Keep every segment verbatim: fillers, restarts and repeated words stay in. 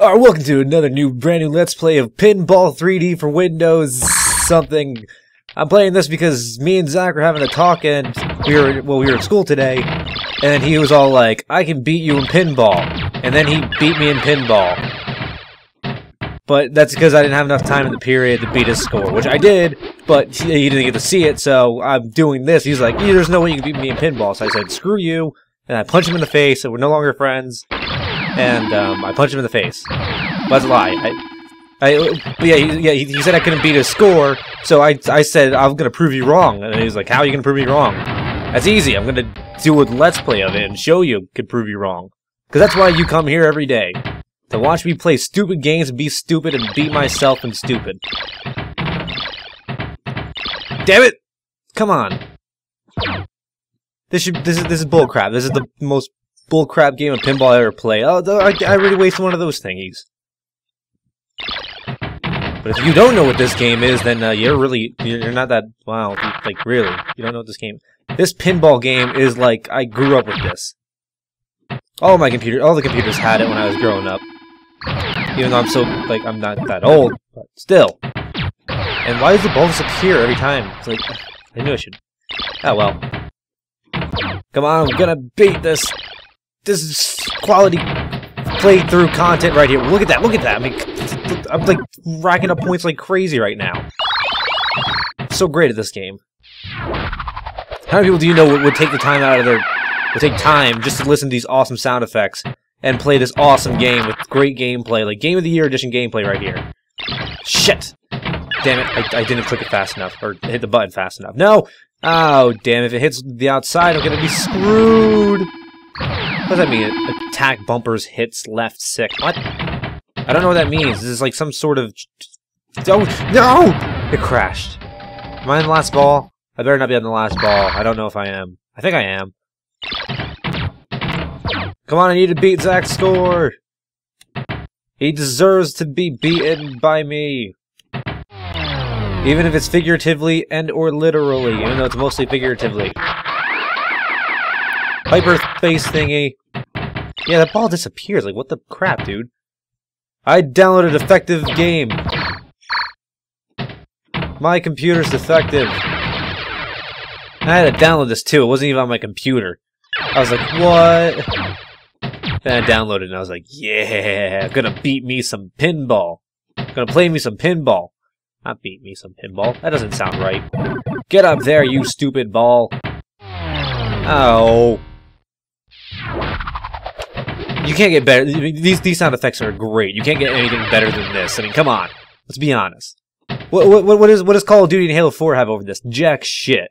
Uh, welcome to another new, brand new Let's Play of Pinball three D for Windows something. I'm playing this because me and Zach were having a talk, and we were well, we were at school today, and he was all like, "I can beat you in pinball," and then he beat me in pinball. But that's because I didn't have enough time in the period to beat his score, which I did, but he didn't get to see it, so I'm doing this. He's like, "There's no way you can beat me in pinball," so I said, "Screw you," and I punched him in the face, and we're no longer friends. And um, I punched him in the face. But that's a lie. I, I, but yeah, he, yeah, he, he said I couldn't beat his score, so I, I said I'm gonna prove you wrong. And he's like, "How are you gonna prove me wrong?" That's easy. I'm gonna do a let's play of it and show you could prove you wrong. Because that's why you come here every day, to watch me play stupid games and be stupid and beat myself and stupid. Damn it! Come on. This should. This is this is bullcrap. This is the most bullcrap game of pinball I ever played. Oh, I, I really wasted one of those thingies. But if you don't know what this game is, then uh, you're really, you're not that, wow, like really, you don't know what this game. This pinball game is like, I grew up with this. All my computer, all the computers had it when I was growing up. Even though I'm so, like, I'm not that old, but still. And why does the ball disappear every time? It's like, I knew I should. Oh well. Come on, I'm gonna beat this. This is quality playthrough content right here. Look at that, look at that. I mean, I'm like racking up points like crazy right now. I'm so great at this game. How many people do you know would, would take the time out of their... would take time just to listen to these awesome sound effects and play this awesome game with great gameplay, like Game of the Year edition gameplay right here. Shit! Damn it, I, I didn't click it fast enough, or hit the button fast enough. No! Oh, damn, if it hits the outside, I'm gonna be screwed! What does that mean? Attack bumpers hits left sick. What? I don't know what that means. This is like some sort of... Oh, no! It crashed. Am I on the last ball? I better not be on the last ball. I don't know if I am. I think I am. Come on, I need to beat Zach's score! He deserves to be beaten by me. Even if it's figuratively and or literally, even though it's mostly figuratively. Hyperspace thingy. Yeah, that ball disappears. Like, what the crap, dude? I downloaded a defective game. My computer's defective. I had to download this too. It wasn't even on my computer. I was like, what? Then I downloaded it and I was like, yeah, gonna beat me some pinball. Gonna play me some pinball. Not beat me some pinball. That doesn't sound right. Get up there, you stupid ball. Oh. You can't get better. These these sound effects are great. You can't get anything better than this. I mean, come on. Let's be honest. What what what is what does Call of Duty and Halo four have over this? Jack shit.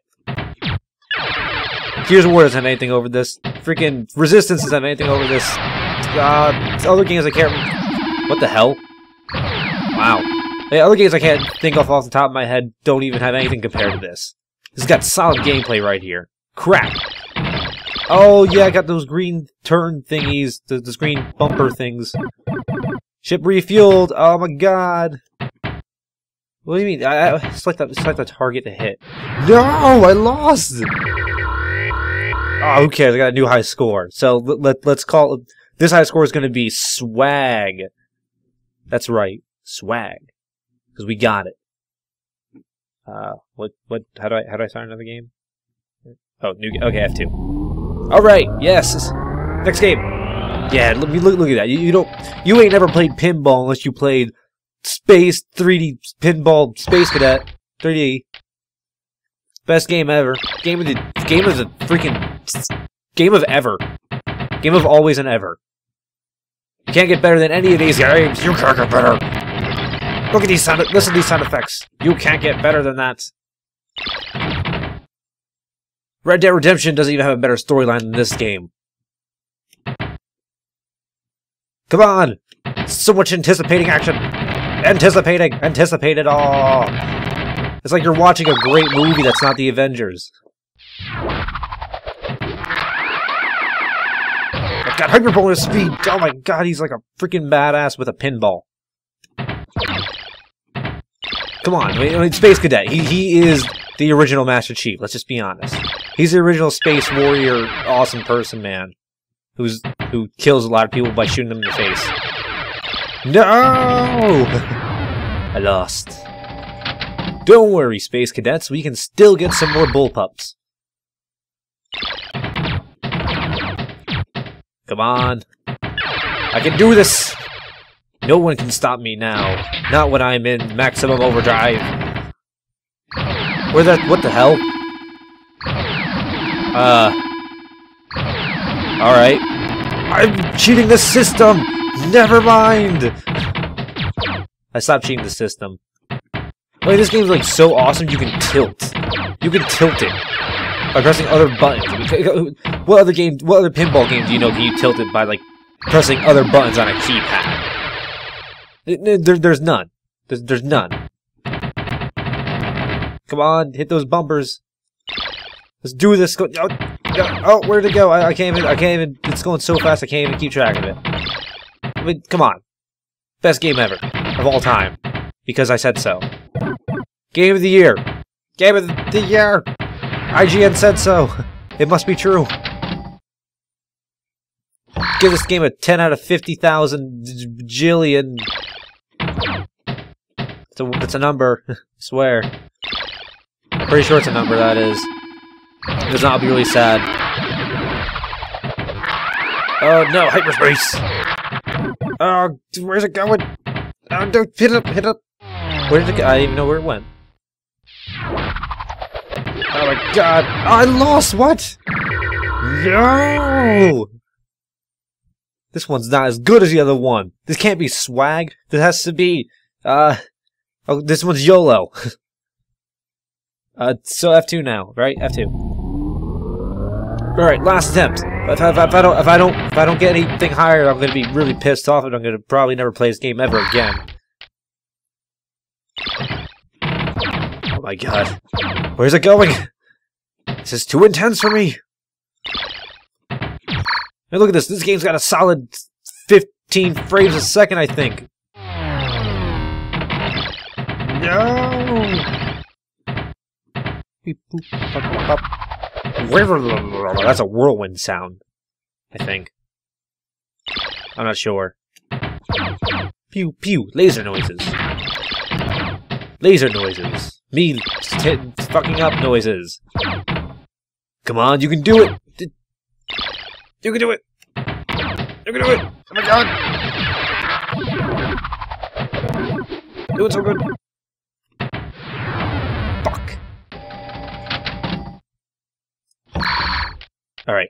Gears of War doesn't have anything over this. Freaking Resistance doesn't have anything over this. Uh, other games I can't. What the hell? Wow. The other games I can't think of off the top of my head don't even have anything compared to this. This has got solid gameplay right here. Crap. Oh, yeah, I got those green turn thingies, those green bumper things. Ship refueled. Oh my god. What do you mean? I, I select that, select the target to hit. No, I lost. Oh, who cares? I got a new high score. So let, let let's call it, this high score is going to be swag. That's right, swag, because we got it. Uh, what what? How do I how do I start another game? Oh, new okay, F two. All right, yes. Next game. Yeah, look, look, look at that. You, you don't, you ain't never played pinball unless you played Space three D Pinball Space Cadet three D. Best game ever. Game of the game of the freaking game of ever. Game of always and ever. You can't get better than any of these games. You can't get better. Look at these sound. Listen to these sound effects. You can't get better than that. Red Dead Redemption doesn't even have a better storyline than this game. Come on! So much anticipating action! Anticipating! Anticipated! Oh! It's like you're watching a great movie that's not the Avengers. I've got hyper bonus speed! Oh my god, he's like a freaking badass with a pinball. Come on, I mean, Space Cadet. He, he is the original Master Chief, let's just be honest. He's the original space warrior, awesome person, man. Who's who kills a lot of people by shooting them in the face. No! I lost. Don't worry, Space Cadets. We can still get some more bullpups. Come on. I can do this! No one can stop me now. Not when I'm in maximum overdrive. Where that? What the hell? Uh. Alright. I'm cheating the system! Never mind! I stopped cheating the system. Like, this game's like so awesome you can tilt. You can tilt it by pressing other buttons. What other game, what other pinball game do you know can you tilt it by like pressing other buttons on a keypad? There, there's none. There's, there's none. Come on, hit those bumpers. Let's do this. Go, oh, oh, where'd it go? I, I can't even. I can't even. It's going so fast. I can't even keep track of it. I mean, come on. Best game ever of all time, because I said so. Game of the year. Game of the year. I G N said so. It must be true. Give this game a ten out of fifty thousand jillion. It's a, it's a number. I swear. I'm pretty sure it's a number, that is. Because I'll be really sad. Oh no, hyperspace! Oh, where's it going? Oh, don't hit it up, hit it up! Where did it go? I didn't even know where it went. Oh my god! Oh, I lost! What? No! This one's not as good as the other one. This can't be swag. This has to be, uh... Oh, this one's YOLO. uh, so F two now, right? F two. Alright, last attempt. If I, if, I, if I don't, if I don't, if I don't get anything higher, I'm gonna be really pissed off, and I'm gonna probably never play this game ever again. Oh my god. Where's it going? This is too intense for me. Hey, look at this. This game's got a solid fifteen frames a second, I think. No! That's a whirlwind sound, I think. I'm not sure. Pew pew. Laser noises. Laser noises. Me t fucking up noises. Come on, you can do it! You can do it! You can do it! Oh my god! Doing so good! Fuck. Alright.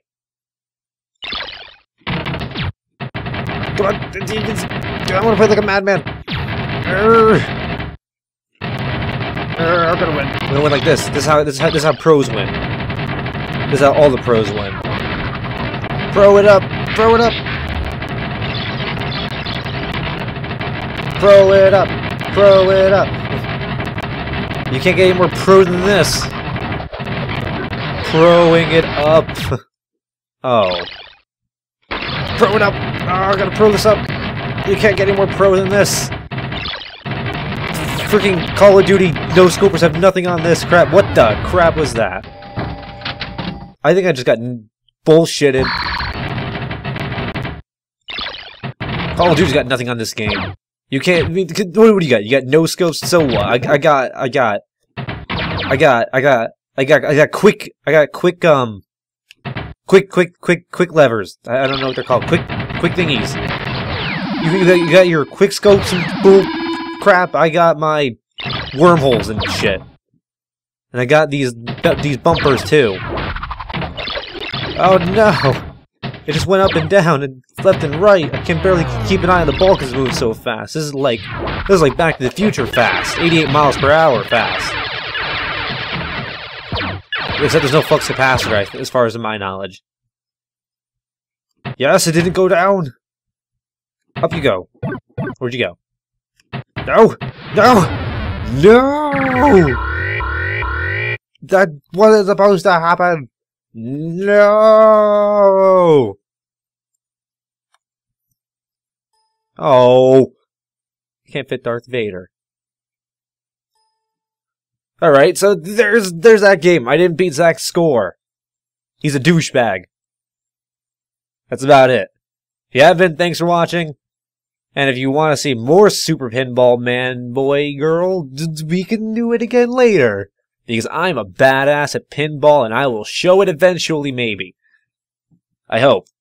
Come on! I want to play like a madman! Urgh. Urgh, I'm gonna win. I'm gonna win like this. This is how this is how, this is how pros win. This is how all the pros win. Throw it up! Throw it up! Throw it up! Throw it up! You can't get any more pro than this. Throwing it up. Oh. Throw it up! Oh, I gotta pro this up! You can't get any more pro than this. Freaking Call of Duty no scopers have nothing on this crap. What the crap was that? I think I just got bullshitted. Call of Duty's got nothing on this game. You can't. I mean, what, what do you got? You got no scopes. So what? I, I got. I got. I got. I got. I got. I got quick. I got quick. Um. Quick. Quick. Quick. Quick levers. I, I don't know what they're called. Quick. Quick thingies. You, you got. You got your quick scopes and bull crap. I got my wormholes and shit. And I got these. These bumpers too. Oh no. It just went up and down and left and right. I can barely keep an eye on the ball because it moves so fast. This is like this is like Back to the Future fast. eighty-eight miles per hour fast. Except there's no flux capacitor, as far as my knowledge. Yes, it didn't go down. Up you go. Where'd you go? No! No! No! That wasn't supposed to happen! No! Oh. Can't fit Darth Vader. Alright, so there's there's that game. I didn't beat Zach's score. He's a douchebag. That's about it. If you have been, thanks for watching. And if you want to see more Super Pinball Man, boy, girl, we can do it again later. Because I'm a badass at pinball and I will show it eventually, maybe. I hope.